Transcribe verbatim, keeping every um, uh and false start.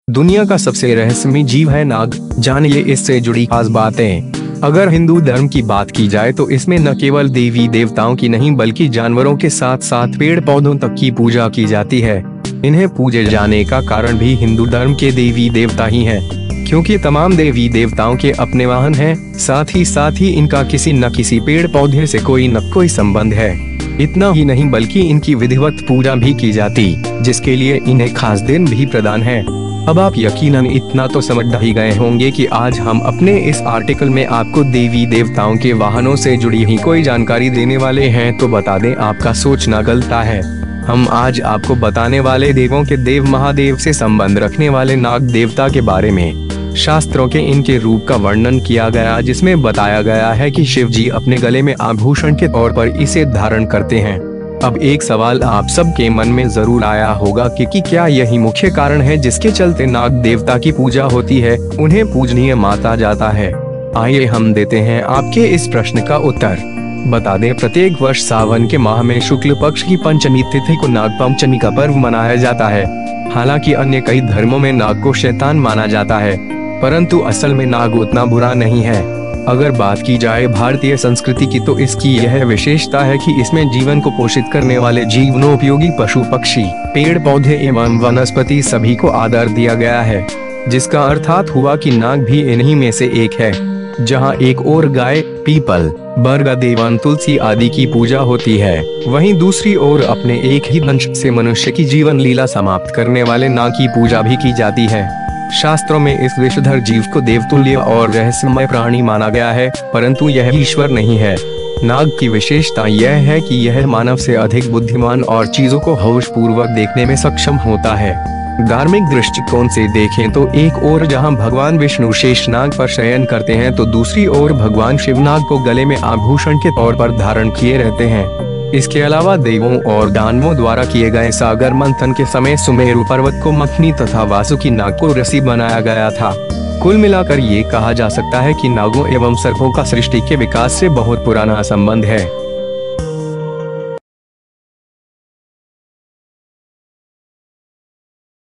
दुनिया का सबसे रहस्यमयी जीव है नाग। जानिए इससे जुड़ी खास बातें। अगर हिंदू धर्म की बात की जाए तो इसमें न केवल देवी देवताओं की नहीं बल्कि जानवरों के साथ साथ पेड़ पौधों तक की पूजा की जाती है। इन्हें पूजे जाने का कारण भी हिंदू धर्म के देवी देवता ही हैं, क्योंकि तमाम देवी देवताओं के अपने वाहन हैं। साथ ही साथ ही इनका किसी न किसी पेड़ पौधे से कोई न कोई संबंध है। इतना ही नहीं बल्कि इनकी विधिवत पूजा भी की जाती, जिसके लिए इन्हें खास दिन भी प्रदान है। अब आप यकीनन इतना तो समझ ही गए होंगे कि आज हम अपने इस आर्टिकल में आपको देवी देवताओं के वाहनों से जुड़ी ही कोई जानकारी देने वाले हैं। तो बता दें, आपका सोचना गलत है। हम आज आपको बताने वाले देवों के देव महादेव से संबंध रखने वाले नाग देवता के बारे में। शास्त्रों के इनके रूप का वर्णन किया गया, जिसमें बताया गया है कि शिव जी अपने गले में आभूषण के तौर पर इसे धारण करते हैं। अब एक सवाल आप सबके मन में जरूर आया होगा कि, कि क्या यही मुख्य कारण है जिसके चलते नाग देवता की पूजा होती है, उन्हें पूजनीय माना जाता है? आइए हम देते हैं आपके इस प्रश्न का उत्तर। बता दें, प्रत्येक वर्ष सावन के माह में शुक्ल पक्ष की पंचमी तिथि को नाग पंचमी का पर्व मनाया जाता है। हालांकि अन्य कई धर्मों में नाग को शैतान माना जाता है, परंतु असल में नाग उतना बुरा नहीं है। अगर बात की जाए भारतीय संस्कृति की तो इसकी यह विशेषता है कि इसमें जीवन को पोषित करने वाले जीवनोपयोगी पशु पक्षी, पेड़ पौधे एवं वनस्पति सभी को आदर दिया गया है, जिसका अर्थात हुआ कि नाग भी इन्हीं में से एक है। जहां एक ओर गाय, पीपल, बरगद देवन, तुलसी आदि की पूजा होती है, वहीं दूसरी ओर अपने एक ही वंश से मनुष्य की जीवन लीला समाप्त करने वाले नाग की पूजा भी की जाती है। शास्त्रों में इस विषधर जीव को देवतुल्य और रहस्यमय प्राणी माना गया है, परंतु यह ईश्वर नहीं है। नाग की विशेषता यह है कि यह मानव से अधिक बुद्धिमान और चीजों को होश पूर्वक देखने में सक्षम होता है। धार्मिक दृष्टिकोण से देखें तो एक ओर जहां भगवान विष्णु शेषनाग पर शयन करते हैं, तो दूसरी ओर भगवान शिवनाग को गले में आभूषण के तौर पर धारण किए रहते हैं। इसके अलावा देवों और दानवों द्वारा किए गए सागर मंथन के समय सुमेरु पर्वत को मखनी तथा वासुकी नाग को रस्सी बनाया गया था। कुल मिलाकर ये कहा जा सकता है कि नागों एवं सर्पों का सृष्टि के विकास से बहुत पुराना संबंध है।